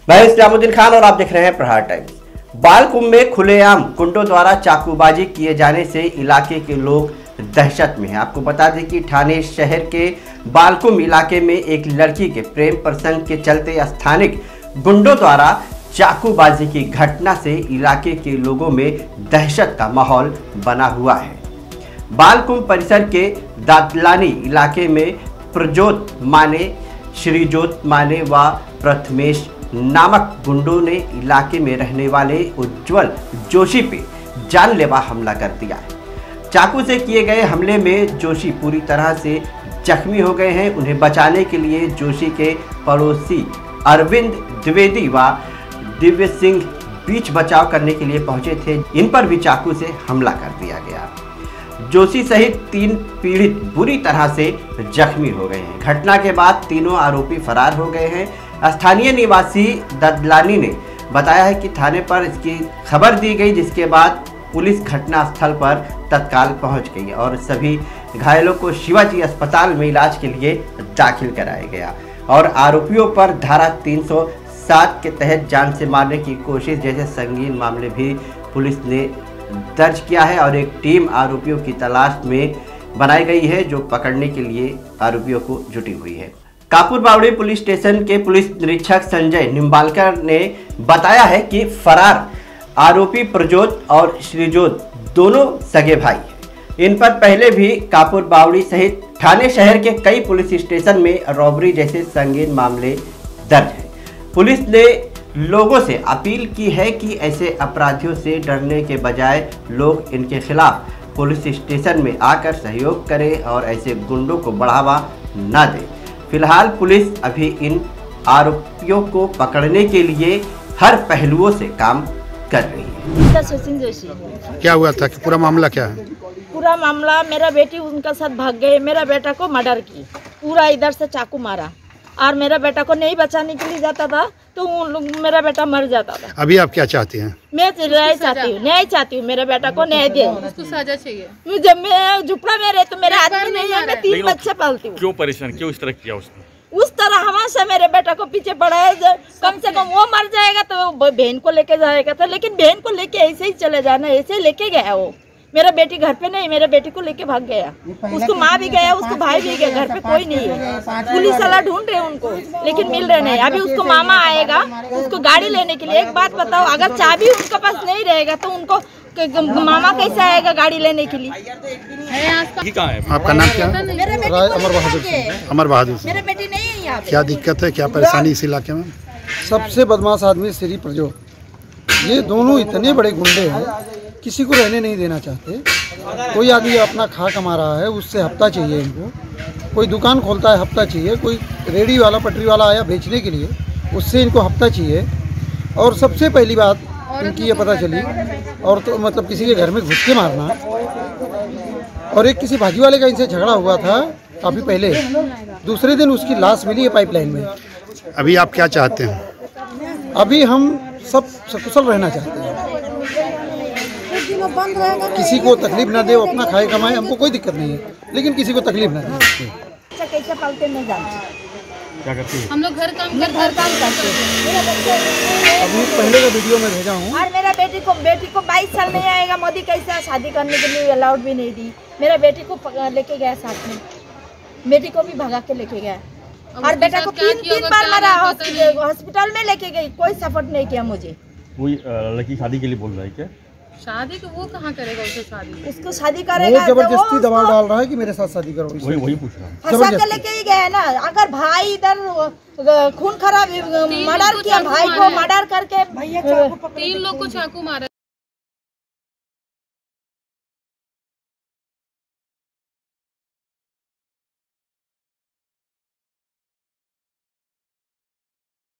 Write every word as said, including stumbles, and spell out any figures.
मैं इस्लामुद्दीन खान और आप देख रहे हैं प्रहार टाइम्स। बाल कुंभ में खुलेआम गुंडों द्वारा चाकूबाजी किए जाने से इलाके के लोग दहशत में हैं। आपको बता दें कि ठाणे शहर के बालकुंभ इलाके में एक लड़की के प्रेम प्रसंग के चलते स्थानिक गुंडों द्वारा चाकूबाजी की घटना से इलाके के लोगों में दहशत का माहौल बना हुआ है। बालकुंभ परिसर के दातलानी इलाके में प्रजोत माने, श्रीजोत माने व प्रथमेश नामक गुंडों ने इलाके में रहने वाले उज्जवल जोशी पे जानलेवा हमला कर दिया है। चाकू से किए गए हमले में जोशी पूरी तरह से जख्मी हो गए हैं। उन्हें बचाने के लिए जोशी के पड़ोसी अरविंद द्विवेदी व दिव्य सिंह बीच बचाव करने के लिए पहुंचे थे। इन पर भी चाकू से हमला कर दिया गया। जोशी सहित तीन पीड़ित बुरी तरह से जख्मी हो गए हैं। घटना के बाद तीनों आरोपी फरार हो गए हैं। स्थानीय निवासी ददलानी ने बताया है कि थाने पर इसकी खबर दी गई, जिसके बाद पुलिस घटनास्थल पर तत्काल पहुंच गई और सभी घायलों को शिवाजी अस्पताल में इलाज के लिए दाखिल कराया गया और आरोपियों पर धारा तीन सौ सात के तहत जान से मारने की कोशिश जैसे संगीन मामले भी पुलिस ने दर्ज किया है और एक टीम आरोपियों की तलाश में बनाई गई है, जो पकड़ने के लिए आरोपियों को जुटी हुई है। कापुर बावड़ी पुलिस स्टेशन के पुलिस निरीक्षक संजय निम्बालकर ने बताया है कि फरार आरोपी प्रजोत और श्रीजोत दोनों सगे भाई हैं। इन पर पहले भी कापुर बावड़ी सहित ठाणे शहर के कई पुलिस स्टेशन में रॉबरी जैसे संगीन मामले दर्ज हैं। पुलिस ने लोगों से अपील की है कि ऐसे अपराधियों से डरने के बजाय लोग इनके खिलाफ पुलिस स्टेशन में आकर सहयोग करें और ऐसे गुंडों को बढ़ावा न दें। फिलहाल पुलिस अभी इन आरोपियों को पकड़ने के लिए हर पहलुओं से काम कर रही है। सचिन जोशी। क्या हुआ था कि पूरा मामला क्या है? पूरा मामला, मेरा बेटी उनका साथ भाग गए, मेरा बेटा को मर्डर की, पूरा इधर से चाकू मारा और मेरा बेटा को नहीं बचाने के लिए जाता था तो मेरा बेटा मर जाता था। अभी आप क्या चाहती हैं? मैं न्याय चाहती हूँ, न्याय चाहती हूँ, मेरे बेटा को न्याय दे। उसको सजा चाहिए। जब मैं झुपड़ा में रहे तो मेरे आदमी नहीं है, मैं तीन बच्चे पालती हूँ। क्यों परेशान, क्यों इस तरह किया उसने? उस तरह हमेशा मेरे बेटा को पीछे पड़ा है, कम से कम वो मर जाएगा तो बहन को लेके जाएगा था, लेकिन बहन को लेके ऐसे ही चले जाना, ऐसे लेके गया वो। मेरा बेटी घर पे नहीं, मेरे बेटी को लेके भाग गया। उसको माँ भी गया, उसको भाई भी गया, घर पे कोई नहीं है। पुलिस वाला ढूंढ रहे उनको, लेकिन मिल रहे नहीं। अभी उसको मामा आएगा उसको गाड़ी लेने के लिए। एक बात बताओ, अगर चाबी उनके पास नहीं रहेगा तो उनको मामा कैसे आएगा गाड़ी लेने के लिए? कहाँ है आपका नाम क्या है? अमर बहादुर। अमर बहादुर। मेरा बेटी नहीं है यहाँ पे। क्या दिक्कत है, क्या परेशानी इस इलाके में? सबसे बदमाश आदमी श्री प्रजोत, ये दोनों इतने बड़े गुंडे हैं, किसी को रहने नहीं देना चाहते। कोई आदमी अपना खा कमा रहा है, उससे हफ्ता चाहिए इनको। कोई दुकान खोलता है, हफ्ता चाहिए। कोई रेडी वाला पटरी वाला आया बेचने के लिए, उससे इनको हफ्ता चाहिए। और सबसे पहली बात इनकी ये पता चली, और तो मतलब किसी के घर में घुस के मारना। और एक किसी भाजी वाले का इनसे झगड़ा हुआ था काफ़ी पहले, दूसरे दिन उसकी लाश मिली है पाइपलाइन में। अभी आप क्या चाहते हैं? अभी हम सब सकुशल रहना चाहते हैं, किसी को तकलीफ ना दे, वो अपना खाए कमाए, हमको कोई दिक्कत नहीं है, लेकिन किसी को तकलीफ ना दे। कैसे पालते नहीं जानते, क्या करती है? हम लोग घर काम घर घर काम करते हैं। अभी पहले का वीडियो में भेजा हूँ। और मेरा बेटी को बेटी को बाईस साल नहीं आएगा, मोदी कैसे शादी करने के लिए अलाउड भी नहीं दी। मेरा बेटी को लेके गया साथ में, बेटी को भी भगा के लेके गया और बेटा को तीन तीन बार मारा, हॉस्पिटल में लेके गई, कोई सपोर्ट नहीं किया मुझे। वही लड़की शादी के लिए बोल रहा है क्या? शादी तो वो कहाँ करेगा, उसे शादी उसको शादी करेगा, जबरदस्ती दबाव डाल रहा है कि मेरे साथ शादी करो। वही वही पूछ रहा हूँ। फंसा के लेके ही गया ना। अगर भाई इधर खून खराब मर्डर किया, भाई को मर्डर करके तीन लोग को चाकू मारा।